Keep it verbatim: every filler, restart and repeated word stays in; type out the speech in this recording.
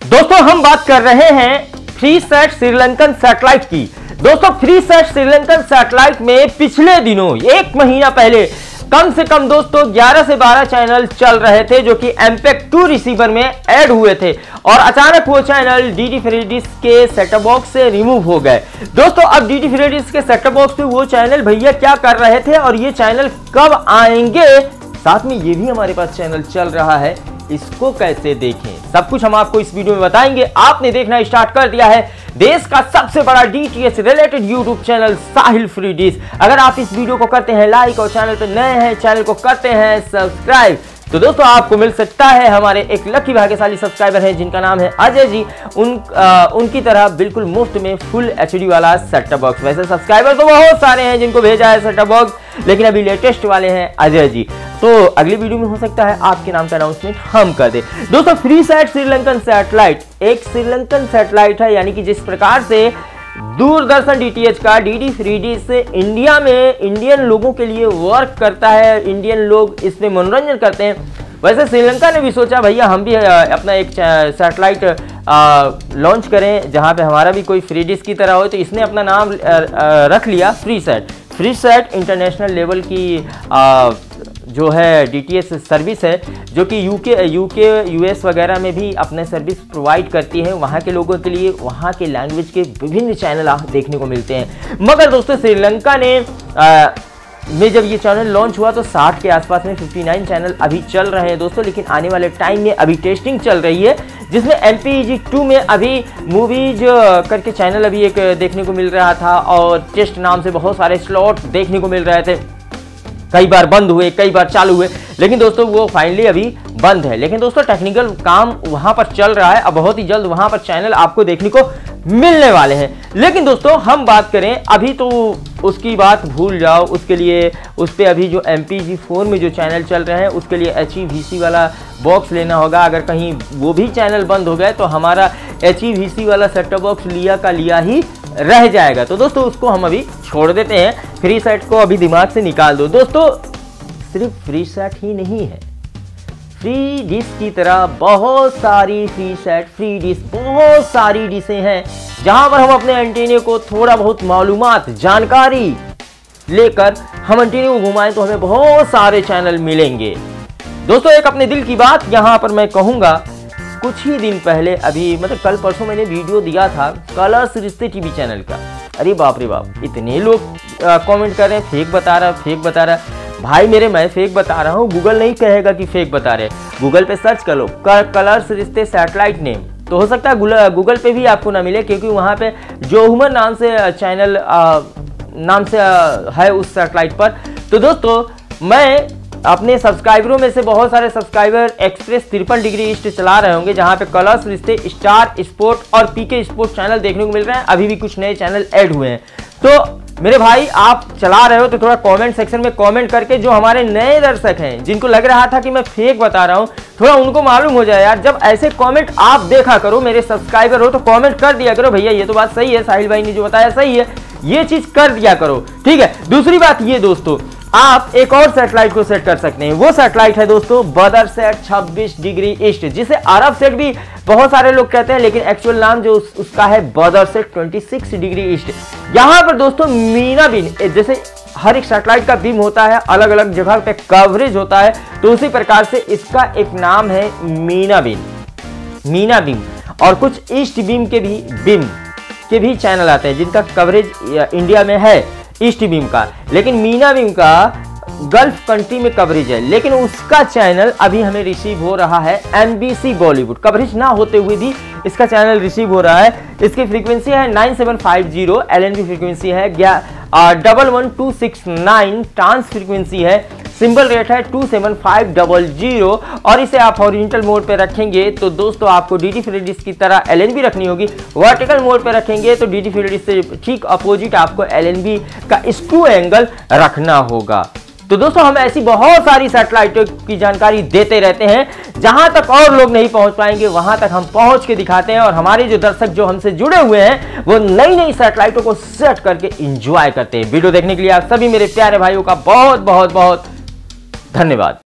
दोस्तों हम बात कर रहे हैं फ्रीसैट श्रीलंकन सैटेलाइट की। दोस्तों फ्रीसैट श्रीलंकन सैटेलाइट में पिछले दिनों एक महीना पहले कम से कम दोस्तों ग्यारह से बारह चैनल चल रहे थे जो कि एमपेक टू रिसीवर में ऐड हुए थे और अचानक वो चैनल डीडी फ्री डिश के सेटअप बॉक्स से रिमूव हो गए। दोस्तों अब डीडी फ्री डिश के सेटअप बॉक्स पे वो चैनल भैया क्या कर रहे थे और ये चैनल कब आएंगे, साथ में ये भी हमारे पास चैनल चल रहा है, इसको कैसे देखें, सब कुछ हम आपको इस वीडियो में बताएंगे। आपने देखना स्टार्ट कर दिया है देश का सबसे बड़ा DTH related YouTube channel Sahil free dish. अगर आप इस वीडियो को करते हैं लाइक और चैनल पर नए हैं चैनल को करते हैं सब्सक्राइब, तो दोस्तों आपको मिल सकता है हमारे एक लकी भाग्यशाली सब्सक्राइबर हैं जिनका नाम है अजय जी, उन आ, उनकी तरह बिल्कुल मुफ्त में फुल एचडी वाला सेटअप बॉक्स। वैसे सब्सक्राइबर तो बहुत सारे हैं जिनको भेजा है सेटअप बॉक्स, लेकिन अभी लेटेस्ट वाले हैं अजय जी। तो अगली वीडियो में हो सकता है आपके नाम का अनाउंसमेंट हम कर दे। दोस्तों फ्रीसैट श्रीलंकन सैटेलाइट एक श्रीलंकन सैटेलाइट है, यानी कि जिस प्रकार से दूरदर्शन डीटीएच का डीडी फ्री डिश से इंडिया में इंडियन लोगों के लिए वर्क करता है, इंडियन लोग इसमें मनोरंजन करते हैं, वैसे श्रीलंका ने भी सोचा भैया हम भी अपना एक सैटेलाइट लॉन्च करें जहां पे हमारा भी कोई फ्री डिश की तरह हो। तो इसने अपना नाम आ, आ, रख लिया फ्रीसैट। फ्रीसैट इंटरनेशनल लेवल की आ, जो है डीटीएच सर्विस है जो कि यूके यूके यूएस वगैरह में भी अपने सर्विस प्रोवाइड करती है वहाँ के लोगों के लिए। वहाँ के लैंग्वेज के विभिन्न चैनल आप देखने को मिलते हैं। मगर दोस्तों श्रीलंका ने आ, में जब ये चैनल लॉन्च हुआ तो साठ के आसपास में उनसठ चैनल अभी चल रहे हैं दोस्तों, लेकिन आने वाले टाइम में अभी टेस्टिंग चल रही है जिसमें M P E G two में अभी मूवीज करके चैनल अभी एक देखने को मिल रहा था और टेस्ट नाम से बहुत सारे स्लॉट देखने को मिल रहे थे। कई बार बंद हुए, कई बार चालू हुए, लेकिन दोस्तों वो फाइनली अभी बंद है। लेकिन दोस्तों टेक्निकल काम वहां पर चल रहा है, अब बहुत ही जल्द वहां पर चैनल आपको देखने को मिलने वाले हैं। लेकिन दोस्तों हम बात करें अभी तो उसकी बात भूल जाओ, उसके लिए उस पर अभी जो एम पी जी फोर में जो चैनल चल रहे हैं उसके लिए एच ई वी सी वाला बॉक्स लेना होगा। अगर कहीं वो भी चैनल बंद हो गए तो हमारा एच ई वी सी वाला सेटअप बॉक्स लिया का लिया ही रह जाएगा। तो दोस्तों उसको हम अभी छोड़ देते हैं, फ्रीसैट को अभी दिमाग से निकाल दो। दोस्तों सिर्फ फ्रीसैट ही नहीं है, फ्री डिश की तरह बहुत सारी फ्रीसैट फ्री डिश बहुत सारी डिशें हैं जहां पर हम अपने एंटीने को थोड़ा बहुत मालूमात जानकारी लेकर हम एंटीने को घुमाएं तो हमें बहुत सारे चैनल मिलेंगे। दोस्तों एक अपने दिल की बात यहां पर मैं कहूंगा, कुछ ही दिन पहले अभी मतलब कल परसों मैंने वीडियो दिया था कलर्स रिश्ते टीवी चैनल का। अरे बाप रे बाप, इतने लोग कमेंट कर रहे हैं फेक बता रहा फेक बता रहा भाई मेरे मैं फेक बता रहा हूँ, गूगल नहीं कहेगा कि फेक बता रहे। गूगल पे सर्च कर लो कलर्स रिश्ते सैटेलाइट नेम, तो हो सकता है गूगल पे भी आपको ना मिले क्योंकि वहाँ पे जोहुमर नाम से चैनल नाम से है उस सैटेलाइट पर। तो दोस्तों मैं अपने सब्सक्राइबरों में से बहुत सारे सब्सक्राइबर एक्सप्रेस तिरपन डिग्री ईस्ट चला रहे होंगे जहां पे कलर्स रिश्ते स्टार स्पोर्ट और पीके स्पोर्ट चैनल देखने को मिल रहे हैं। अभी भी कुछ नए चैनल ऐड हुए हैं। तो मेरे भाई आप चला रहे हो तो थोड़ा कमेंट सेक्शन में कमेंट करके जो हमारे नए दर्शक हैं जिनको लग रहा था कि मैं फेक बता रहा हूं थोड़ा उनको मालूम हो जाए यार। जब ऐसे कमेंट आप देखा करो, मेरे सब्सक्राइबर हो तो कमेंट कर दिया करो भैया ये तो बात सही है, साहिल भाई ने जो बताया सही है, ये चीज कर दिया करो, ठीक है। दूसरी बात ये दोस्तों आप एक और सैटेलाइट को सेट कर सकते हैं, वो सैटेलाइट है दोस्तों बदरसैट छब्बीस डिग्री ईस्ट, जिसे अरब सेट भी बहुत सारे लोग कहते हैं, लेकिन एक्चुअल नाम जो उस, उसका है बदरसैट छब्बीस डिग्री ईस्ट। यहाँ पर दोस्तों मीना बीन, जैसे हर एक सैटेलाइट का बीम होता है अलग अलग जगह पे कवरेज होता है, तो उसी प्रकार से इसका एक नाम है मीना बीम। मीना बीम और कुछ ईस्ट बीम के भी बीम के भी चैनल आते हैं जिनका कवरेज इंडिया में है ईस्ट बीम का, लेकिन मीना बीम का गल्फ कंट्री में कवरेज है, लेकिन उसका चैनल अभी हमें रिसीव हो रहा है एमबीसी बॉलीवुड। कवरेज ना होते हुए भी इसका चैनल रिसीव हो रहा है। इसकी फ्रीक्वेंसी है nine seven five zero, LNB frequency है double one two six nine, trans frequency है, सिंबल रेट है two seven five double zero और इसे आप हॉरिजॉन्टल मोड पे रखेंगे तो दोस्तों आपको डीडी फ्री डिश की तरह एलएनबी रखनी होगी। वर्टिकल मोड पे रखेंगे तो डीडी फ्री डिश से ठीक अपोजिट आपको एलएनबी का स्क्रू एंगल रखना होगा। तो दोस्तों हम ऐसी बहुत सारी सैटेलाइटों की जानकारी देते रहते हैं, जहां तक और लोग नहीं पहुंच पाएंगे वहां तक हम पहुंच के दिखाते हैं और हमारे जो दर्शक जो हमसे जुड़े हुए हैं वो नई नई सैटेलाइटों को सेट करके एंजॉय करते हैं। वीडियो देखने के लिए आप सभी मेरे प्यारे भाइयों का बहुत बहुत बहुत धन्यवाद।